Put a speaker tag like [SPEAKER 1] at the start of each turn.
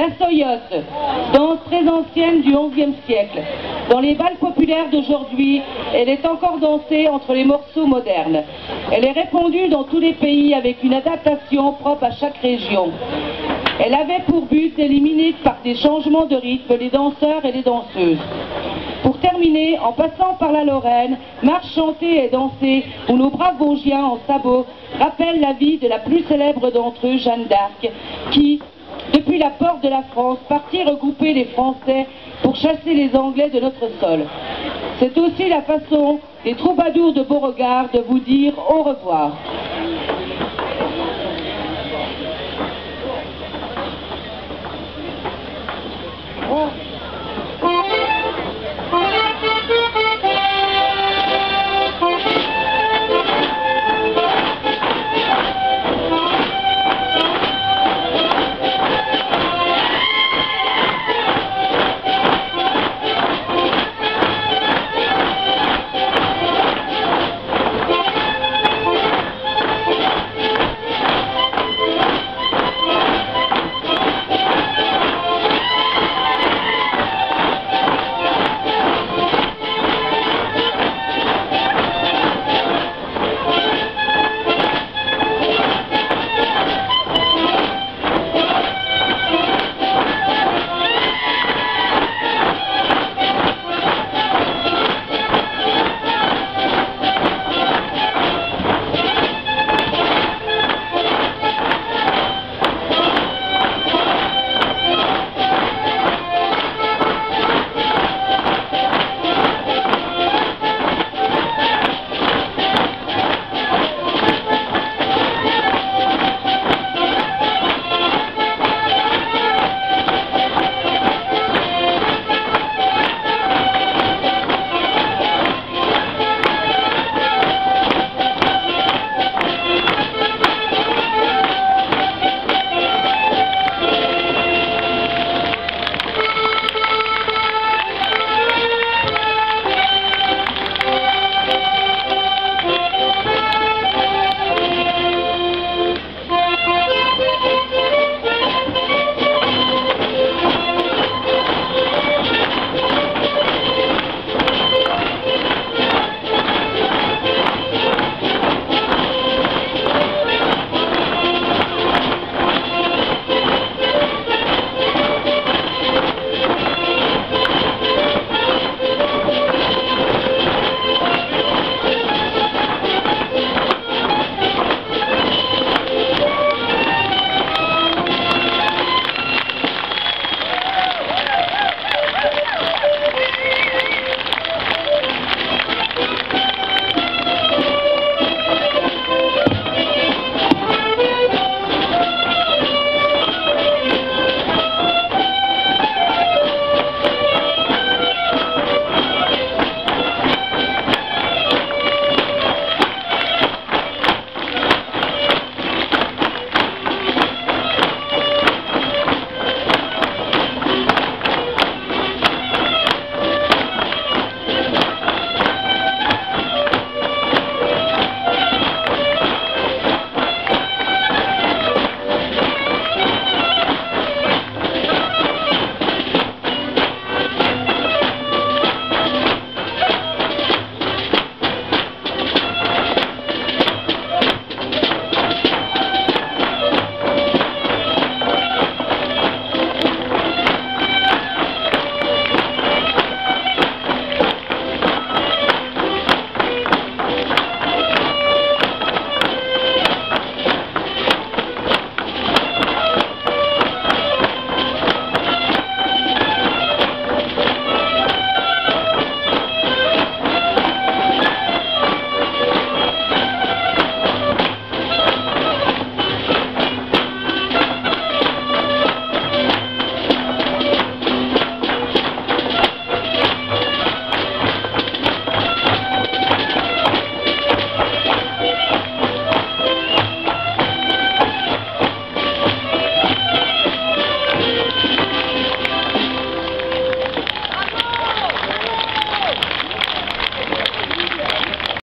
[SPEAKER 1] La soyote, danse très ancienne du XIe siècle. Dans les bals populaires d'aujourd'hui, elle est encore dansée entre les morceaux modernes. Elle est répandue dans tous les pays avec une adaptation propre à chaque région. Elle avait pour but d'éliminer par des changements de rythme les danseurs et les danseuses. Pour terminer, en passant par la Lorraine, marche chantée et dansée, où nos braves Vosgiens en sabots rappellent la vie de la plus célèbre d'entre eux, Jeanne d'Arc, qui, depuis la porte de la France, partit regrouper les Français pour chasser les Anglais de notre sol. C'est aussi la façon des troubadours de Beauregard de vous dire au revoir.
[SPEAKER 2] Oh.